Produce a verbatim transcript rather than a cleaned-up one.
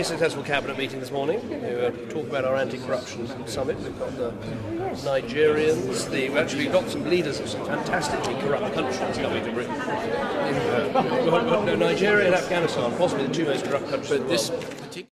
successful cabinet meeting this morning. We were talking about our anti-corruption summit. We've got the Nigerians. The, we actually got some leaders of some fantastically corrupt countries coming to Britain. Uh, Nigeria and Afghanistan, possibly the two most corrupt countries in the world.